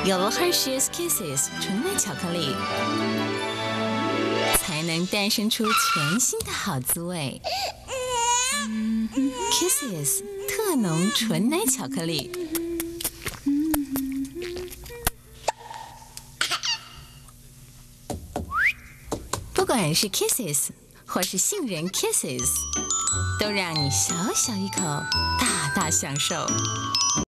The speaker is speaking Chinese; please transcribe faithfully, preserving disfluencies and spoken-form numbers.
有了 Hershey's Kisses 纯奶巧克力，才能诞生出全新的好滋味。Kisses 特浓纯奶巧克力。不管是 Kisses 或是杏仁 Kisses， 都让你小小一口，大大享受。